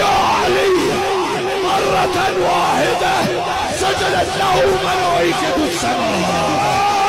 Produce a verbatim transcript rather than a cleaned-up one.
يا علي مرة واحدة سجدت له ملائكة السماء.